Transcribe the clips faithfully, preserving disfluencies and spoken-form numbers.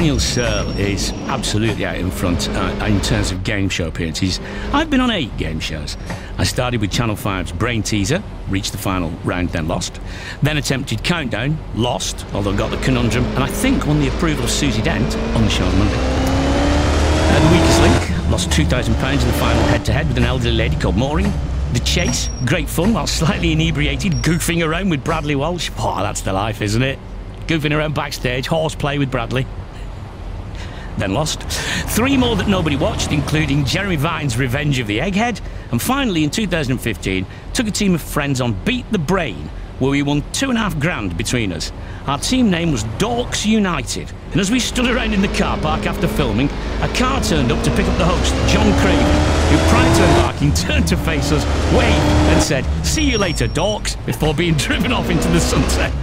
Daniel Searle is absolutely out in front uh, in terms of game show appearances. I've been on eight game shows. I started with Channel five's Brain Teaser, reached the final round, then lost. Then attempted Countdown, lost, although got the Conundrum, and I think won the approval of Susie Dent on the show on Monday. Uh, the Weakest Link, lost two thousand pounds in the final head-to-head with an elderly lady called Maureen. The Chase, great fun while slightly inebriated, goofing around with Bradley Walsh. Oh, that's the life, isn't it? Goofing around backstage, horseplay with Bradley. Then lost. Three more that nobody watched, including Jeremy Vine's Revenge of the Egghead. And finally, in two thousand fifteen, took a team of friends on Beat the Brain, where we won two and a half grand between us. Our team name was Dorks United. And as we stood around in the car park after filming, a car turned up to pick up the host, John Craven, who prior to embarking turned to face us, waved and said, "See you later, dorks," before being driven off into the sunset.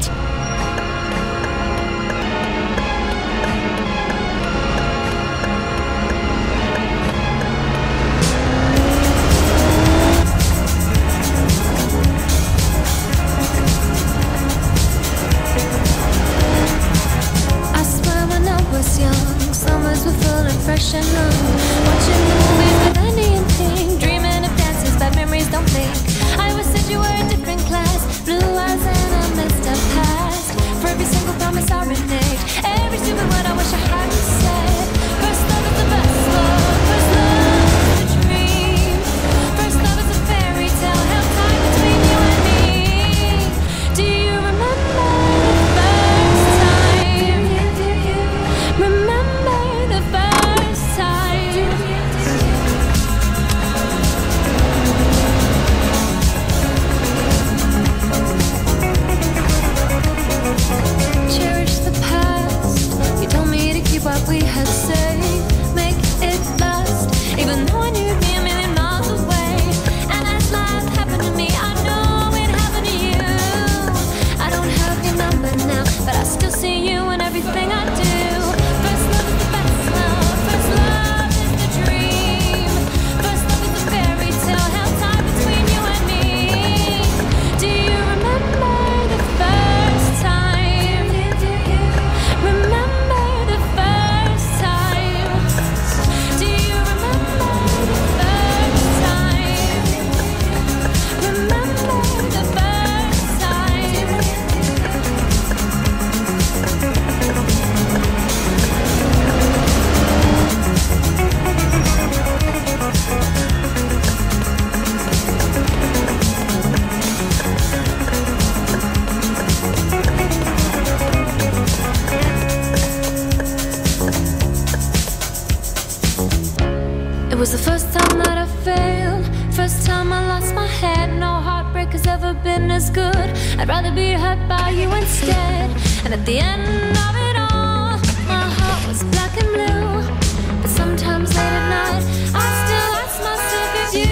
It was the first time that I failed, first time I lost my head. No heartbreak has ever been as good. I'd rather be hurt by you instead. And at the end of it all, my heart was black and blue. But sometimes late at night, I still ask myself if you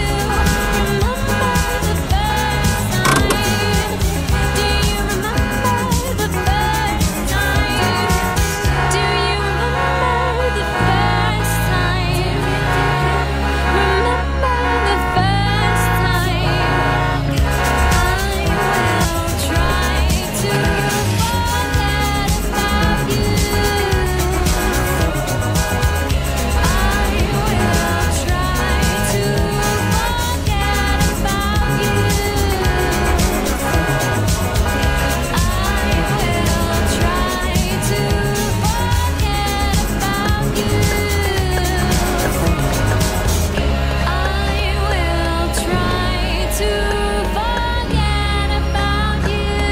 remember the first time. Do you remember the first time? Do you remember the first time? Remember the first time. I will try to forget about you. I will try to forget about you. I will try to forget about you. I will try to forget about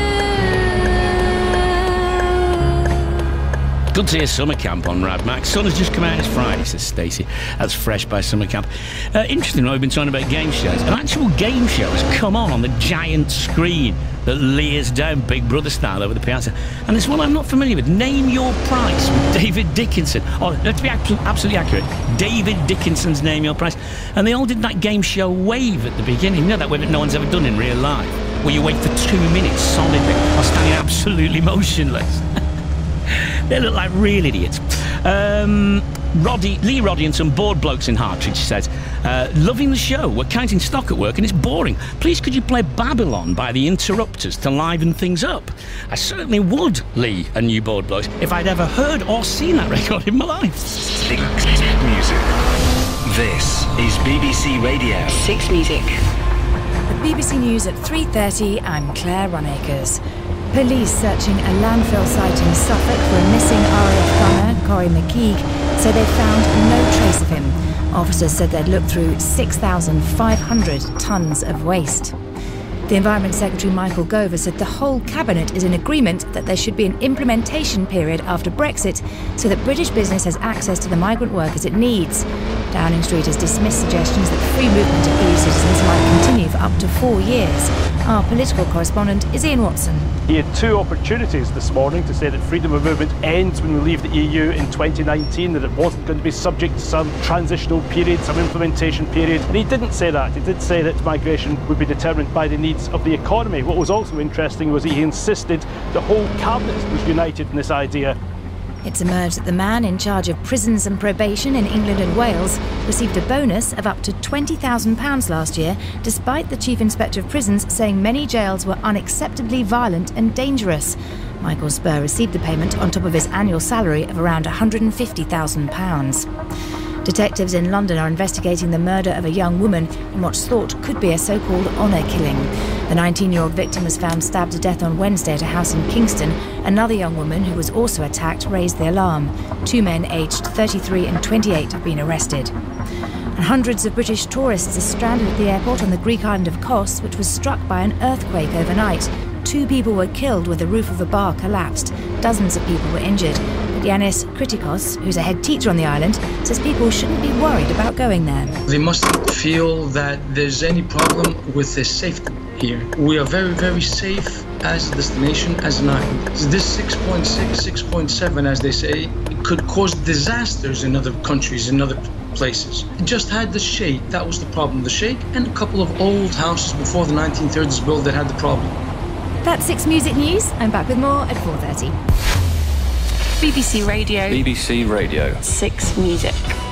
you. Good to hear Summer Camp on Rad Max. Sun has just come out. It's Friday, says Stacey. That's fresh by Summer Camp. Uh, interesting, we've been talking about game shows. An actual game show has come on on the giant screen that leers down Big Brother style over the piazza. And it's one I'm not familiar with. Name Your Price with David Dickinson. Or, let's be abso- absolutely accurate, David Dickinson's Name Your Price. And they all did that game show wave at the beginning. You know, that wave that no one's ever done in real life, where you wait for two minutes solidly while standing absolutely motionless. They look like real idiots. Um, Roddy, Lee Roddy and some bored blokes in Hartridge says, uh, loving the show. We're counting stock at work and it's boring. Please could you play Babylon by the Interrupters to liven things up? I certainly would, Lee and you bored blokes, if I'd ever heard or seen that record in my life. Six Music. This is B B C Radio. Six Music. The B B C News at three thirty, I'm Claire Runacres. Police searching a landfill site in Suffolk for a missing R A F gunner, Corey McKeague, say they found no trace of him. Officers said they'd looked through six thousand five hundred tonnes of waste. The Environment Secretary Michael Gove has said the whole Cabinet is in agreement that there should be an implementation period after Brexit so that British business has access to the migrant workers it needs. Downing Street has dismissed suggestions that free movement of E U citizens might continue for up to four years. Our political correspondent is Ian Watson. He had two opportunities this morning to say that freedom of movement ends when we leave the E U in twenty nineteen, that it wasn't going to be subject to some transitional period, some implementation period, and he didn't say that. He did say that migration would be determined by the needs of the economy. What was also interesting was that he insisted the whole Cabinet was united in this idea. It's emerged that the man in charge of prisons and probation in England and Wales received a bonus of up to twenty thousand pounds last year, despite the Chief Inspector of Prisons saying many jails were unacceptably violent and dangerous. Michael Spur received the payment on top of his annual salary of around one hundred fifty thousand pounds. Detectives in London are investigating the murder of a young woman in what's thought could be a so-called honour killing. The nineteen-year-old victim was found stabbed to death on Wednesday at a house in Kingston. Another young woman who was also attacked raised the alarm. Two men aged thirty-three and twenty-eight have been arrested. And hundreds of British tourists are stranded at the airport on the Greek island of Kos, which was struck by an earthquake overnight. Two people were killed when the roof of a bar collapsed. Dozens of people were injured. But Yanis Kritikos, who's a head teacher on the island, says people shouldn't be worried about going there. They mustn't feel that there's any problem with the safety here. We are very, very safe as a destination, as an island. This six point six, six point seven, as they say, could cause disasters in other countries, in other places. It just had the shake, that was the problem. The shake and a couple of old houses before the nineteen thirties built that had the problem. That's Six Music News. I'm back with more at four thirty. B B C Radio. B B C Radio. Six Music.